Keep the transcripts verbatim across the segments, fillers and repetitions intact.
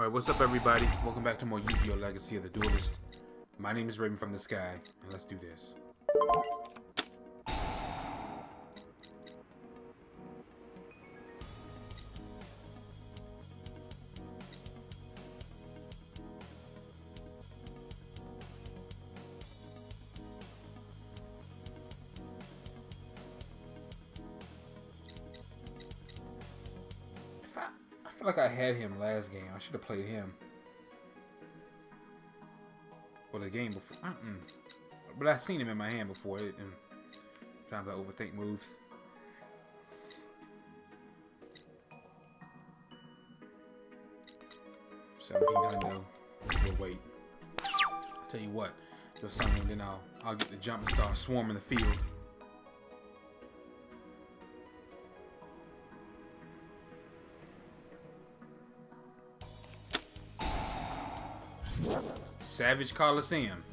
Alright, what's up everybody? Welcome back to more Yugioh Legacy of the Duelist. My name is Raven from the Sky, and let's do this. I feel like I had him last game. I should have played him. Or the game before. Mm-mm. But I've seen him in my hand before. It, and trying to overthink moves. seventeen hundred. We'll wait. Tell you what. You'll summon, then I'll, I'll get the jump and start swarming the field. Savage Coliseum.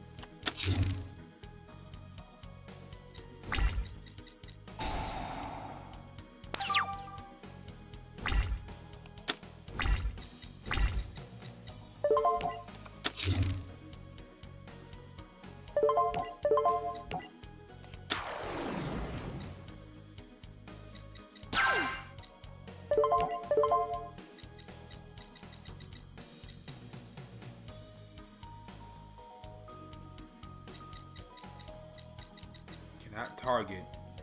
Not target.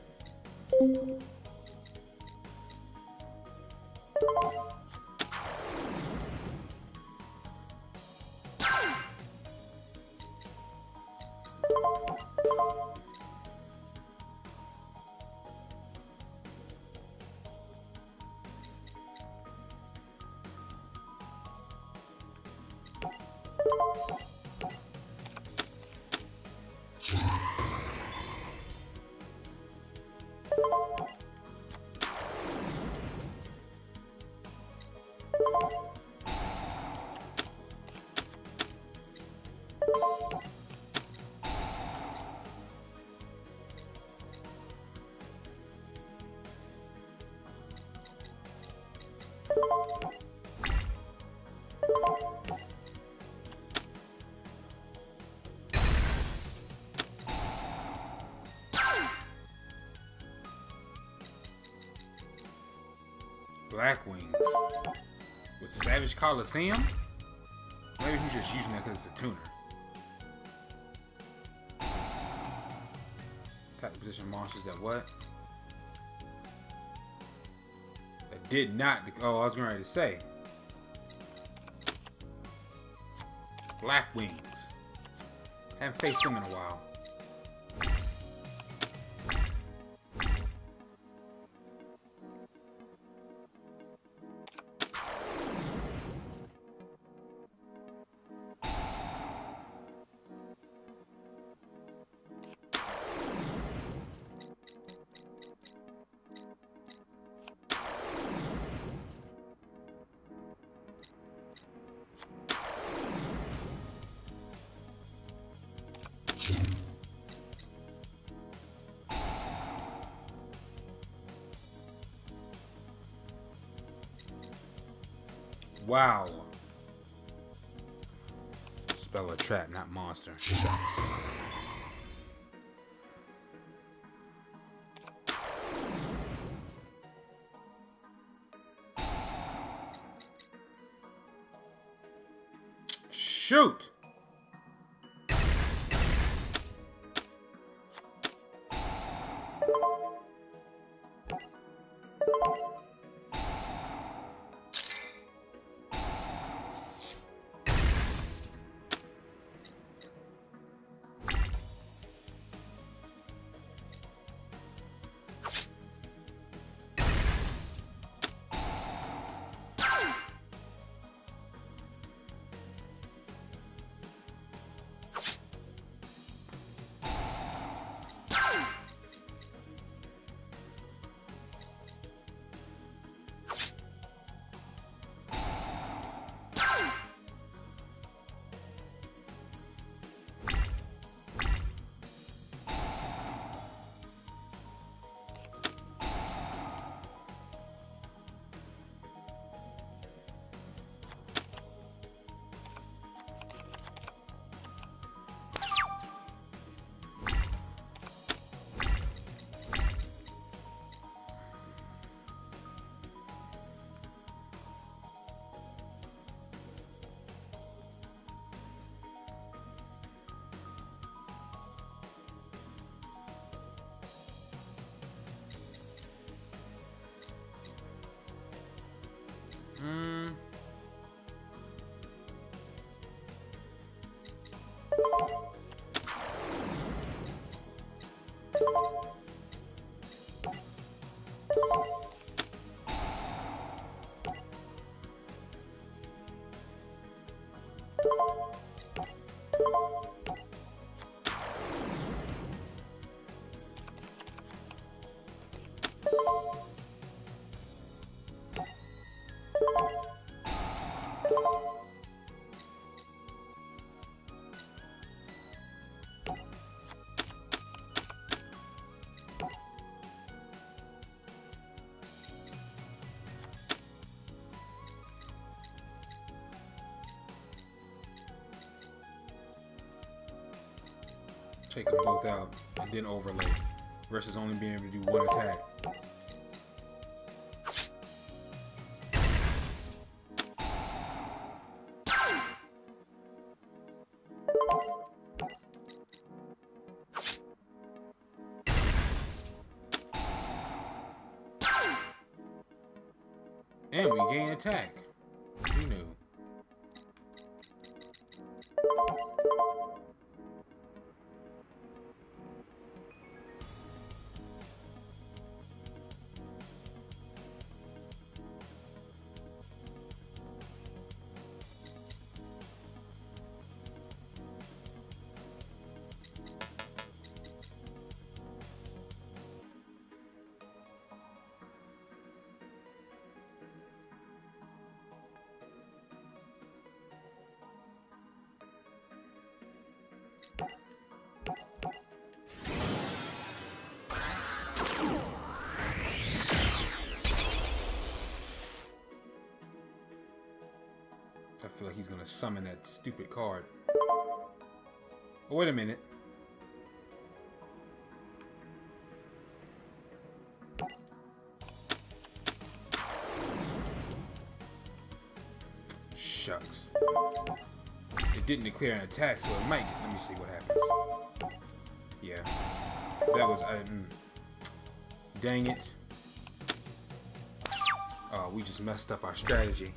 Blackwings with Savage Coliseum? Maybe he's just using that because it's a tuner. Attack position monsters that what? That did not. Oh, I was going to say. Blackwings. Haven't faced them in a while. Wow. Spell a trap, not monster. Shoot! take them both out and then overlay versus only being able to do one attack. And we gain attack. Who knew? I feel like he's gonna summon that stupid card. Oh, wait a minute. Shucks. It didn't declare an attack, so it might get. Let me see what happens. Yeah. That was. Uh, mm, dang it. Oh, we just messed up our strategy.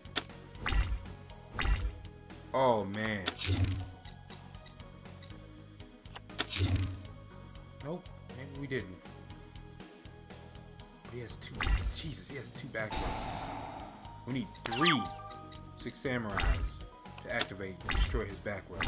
Oh man. Nope, maybe we didn't. But he has two. Jesus, he has two back rows. We need three six samurais to activate and destroy his back row.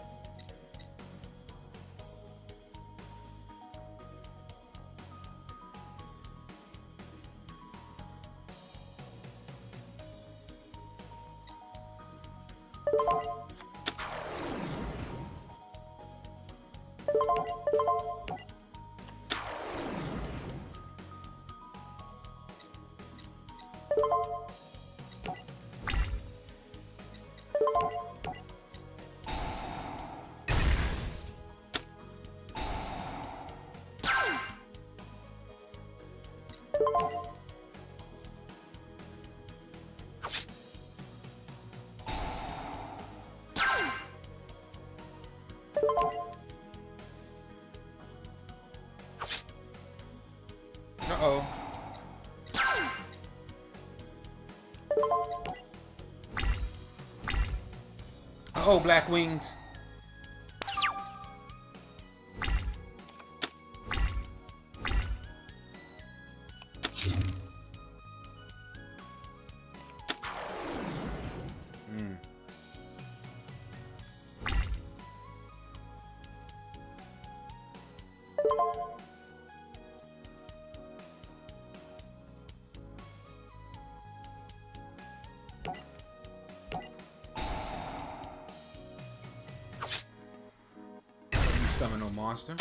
Uh-oh. Uh-oh, Blackwings. Hmm. Summon no monster.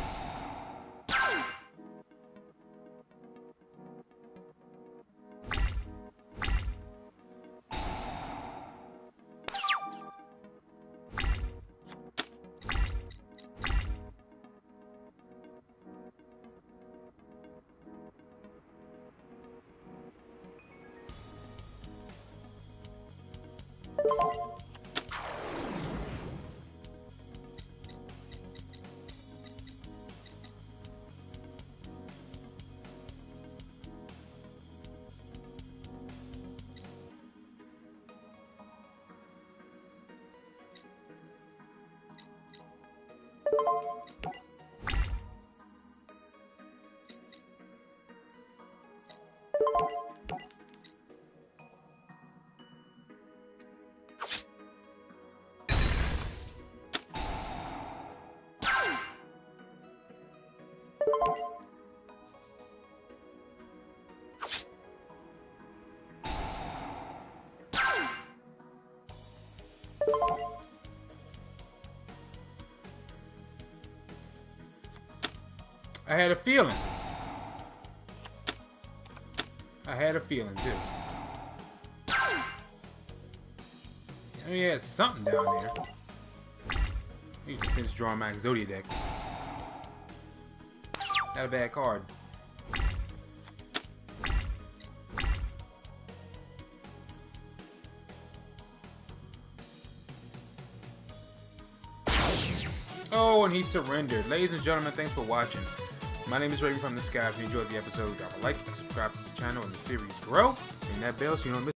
I had a feeling. I had a feeling too. I mean, he had something down there. He just finished drawing my Exodia deck. Not a bad card. Oh, and he surrendered. Ladies and gentlemen, thanks for watching. My name is Raven from the Sky. If you enjoyed the episode, drop a like and subscribe to the channel and the series grow. Ring that bell so you don't miss